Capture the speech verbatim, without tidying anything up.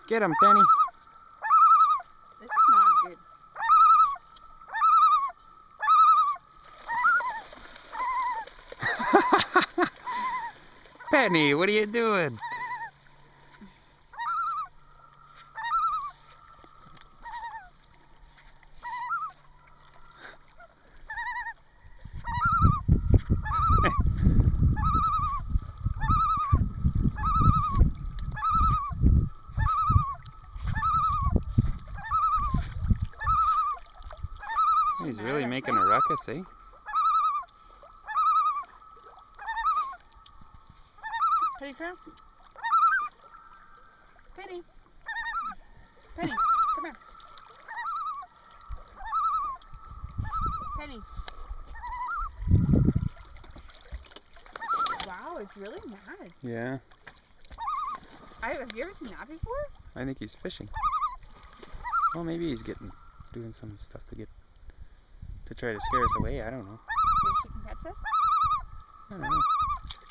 Get him, Penny. This is not good. Penny, what are you doing? He's really making a ruckus, eh? Penny, come. Penny. Penny, come here. Penny. Wow, it's really mad. Yeah. I, have you ever seen that before? I think he's fishing. Well, maybe he's getting, doing some stuff to get, to try to scare us away. I don't know. Think she can catch us? I don't know.